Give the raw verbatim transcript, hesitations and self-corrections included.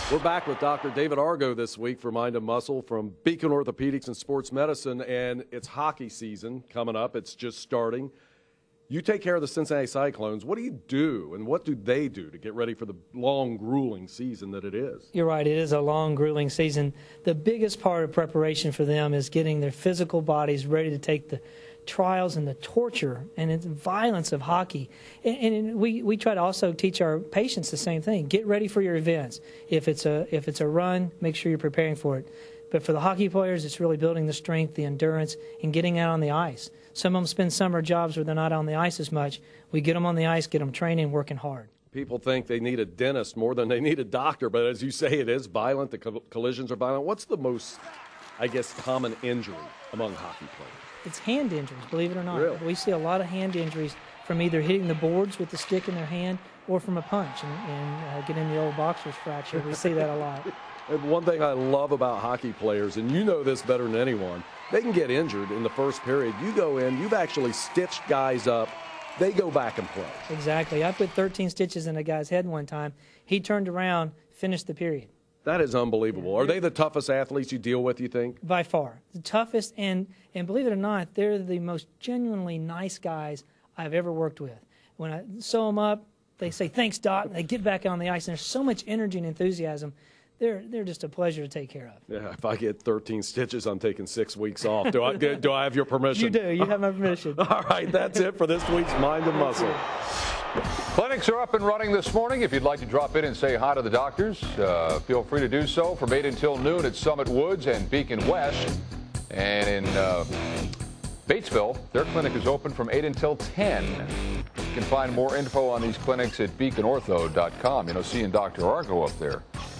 We're back with Doctor David Argo this week for Mind and Muscle from Beacon Orthopedics and Sports Medicine, and it's hockey season coming up. It's just starting. You take care of the Cincinnati Cyclones. What do you do, and what do they do to get ready for the long, grueling season that it is? You're right. It is a long, grueling season. The biggest part of preparation for them is getting their physical bodies ready to take the trials and the torture and the violence of hockey. And, and we, we try to also teach our patients the same thing. Get ready for your events. If it's a, if it's a run, make sure you're preparing for it. But for the hockey players, it's really building the strength, the endurance, and getting out on the ice. Some of them spend summer jobs where they're not on the ice as much. We get them on the ice, get them training, working hard. People think they need a dentist more than they need a doctor, but as you say, it is violent. The co collisions are violent. What's the most, I guess, common injury among hockey players? It's hand injuries, believe it or not. Really? We see a lot of hand injuries from either hitting the boards with the stick in their hand or from a punch and, and uh, getting the old boxer's fracture. We see that a lot. And one thing I love about hockey players, and you know this better than anyone, they can get injured in the first period. You go in, you've actually stitched guys up. They go back and play. Exactly. I put thirteen stitches in a guy's head one time. He turned around, finished the period. That is unbelievable. Are they the toughest athletes you deal with, you think? By far. The toughest, and, and believe it or not, they're the most genuinely nice guys I've ever worked with. When I sew them up, they say, "Thanks, Doc." They get back on the ice, and there's so much energy and enthusiasm. They're, they're just a pleasure to take care of. Yeah, if I get thirteen stitches, I'm taking six weeks off. Do I, do I have your permission? You do. You have my permission. All right, that's it for this week's Mind and Muscle. Clinics are up and running this morning. If you'd like to drop in and say hi to the doctors, uh, feel free to do so from eight until noon at Summit Woods and Beacon West. And in uh, Batesville, their clinic is open from eight until ten. You can find more info on these clinics at beacon ortho dot com. You know, seeing Doctor Argo up there.